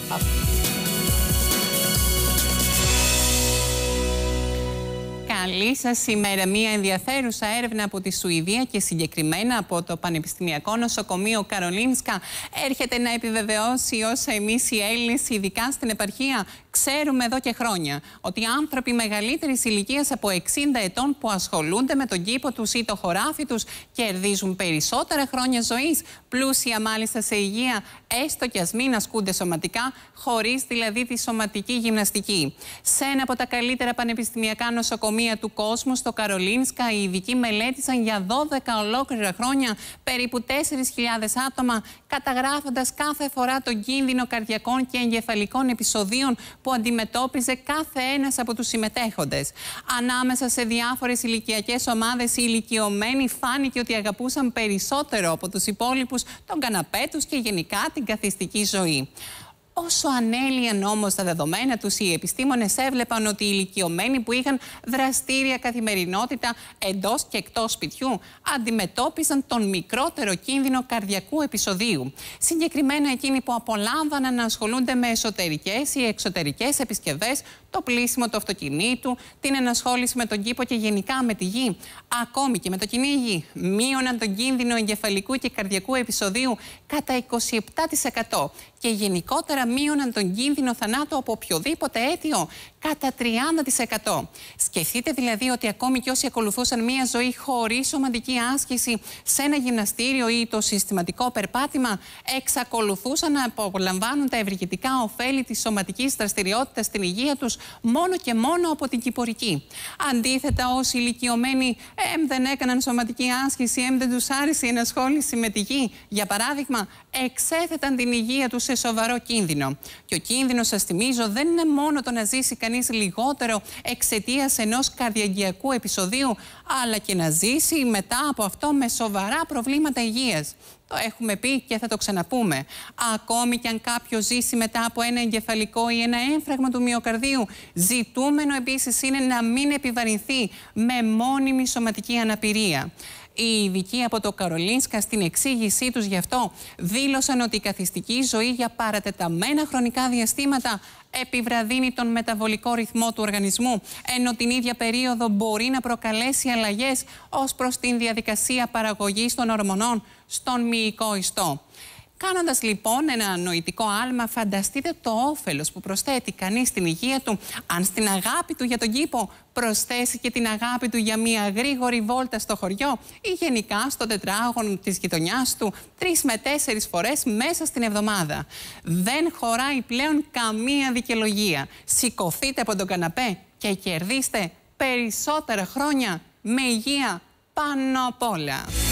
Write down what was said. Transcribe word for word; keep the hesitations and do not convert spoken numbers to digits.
Καλή σας ημέρα. Μία ενδιαφέρουσα έρευνα από τη Σουηδία και συγκεκριμένα από το Πανεπιστημιακό Νοσοκομείο Καρολίνσκα έρχεται να επιβεβαιώσει όσα εμείς οι Έλληνες, ειδικά στην επαρχία, ξέρουμε εδώ και χρόνια. Ότι άνθρωποι μεγαλύτερης ηλικίας από εξήντα ετών που ασχολούνται με τον κήπο τους ή το χωράφι τους κερδίζουν περισσότερα χρόνια ζωής, πλούσια μάλιστα σε υγεία, έστω κι ας μην ασκούνται σωματικά, χωρίς δηλαδή τη σωματική γυμναστική. Σε ένα από τα καλύτερα πανεπιστημιακά νοσοκομεία του κόσμου, στο Καρολίνσκα, οι ειδικοί μελέτησαν για δώδεκα ολόκληρα χρόνια περίπου τέσσερις χιλιάδες άτομα, καταγράφοντας κάθε φορά τον κίνδυνο καρδιακών και εγκεφαλικών επεισοδίων που αντιμετώπιζε κάθε ένας από τους συμμετέχοντες. Ανάμεσα σε διάφορες ηλικιακές ομάδες, οι ηλικιωμένοι φάνηκε ότι αγαπούσαν περισσότερο από τους υπόλοιπους τον καναπέ τους και γενικά την καθιστική ζωή. Όσο ανέλυαν όμως τα δεδομένα τους, οι επιστήμονες έβλεπαν ότι οι ηλικιωμένοι που είχαν δραστήρια καθημερινότητα εντός και εκτός σπιτιού αντιμετώπιζαν τον μικρότερο κίνδυνο καρδιακού επεισοδίου. Συγκεκριμένα εκείνοι που απολάμβαναν να ασχολούνται με εσωτερικές ή εξωτερικές επισκευές, το πλύσιμο του αυτοκινήτου, την ενασχόληση με τον κήπο και γενικά με τη γη, ακόμη και με το κυνήγι, μείωναν τον κίνδυνο εγκεφαλικού και καρδιακού επεισοδίου κατά είκοσι επτά τοις εκατό και γενικότερα μείωναν τον κίνδυνο θανάτου από οποιοδήποτε αίτιο κατά τριάντα τοις εκατό. Σκεφτείτε δηλαδή ότι ακόμη και όσοι ακολουθούσαν μία ζωή χωρίς σωματική άσκηση σε ένα γυμναστήριο ή το συστηματικό περπάτημα, εξακολουθούσαν να απολαμβάνουν τα ευεργετικά ωφέλη της σωματικής δραστηριότητας στην υγεία τους μόνο και μόνο από την κυπορική. Αντίθετα, όσοι ηλικιωμένοι εμ δεν έκαναν σωματική άσκηση, εμ δεν τους άρεσε η ενασχόληση με τη γη, για παράδειγμα, εξέθεταν την υγεία τους σε σοβαρό κίνδυνο. Και ο κίνδυνος, σας θυμίζω, δεν είναι μόνο το να ζήσει κανείς λιγότερο εξαιτίας ενός καρδιαγγειακού επεισοδίου, αλλά και να ζήσει μετά από αυτό με σοβαρά προβλήματα υγείας. Το έχουμε πει και θα το ξαναπούμε. Ακόμη και αν κάποιος ζήσει μετά από ένα εγκεφαλικό ή ένα έμφραγμα του μυοκαρδίου, ζητούμενο επίσης είναι να μην επιβαρυνθεί με μόνιμη σωματική αναπηρία. Οι ειδικοί από το Καρολίνσκα στην εξήγησή τους γι' αυτό δήλωσαν ότι η καθιστική ζωή για παρατεταμένα χρονικά διαστήματα επιβραδύνει τον μεταβολικό ρυθμό του οργανισμού, ενώ την ίδια περίοδο μπορεί να προκαλέσει αλλαγές ως προς την διαδικασία παραγωγής των ορμονών στον μυϊκό ιστό. Κάνοντας λοιπόν ένα νοητικό άλμα, φανταστείτε το όφελος που προσθέτει κανείς στην υγεία του, αν στην αγάπη του για τον κήπο προσθέσει και την αγάπη του για μια γρήγορη βόλτα στο χωριό ή γενικά στο τετράγωνο της γειτονιάς του τρεις με τέσσερις φορές μέσα στην εβδομάδα. Δεν χωράει πλέον καμία δικαιολογία. Σηκωθείτε από τον καναπέ και κερδίστε περισσότερα χρόνια με υγεία πάνω απ' όλα.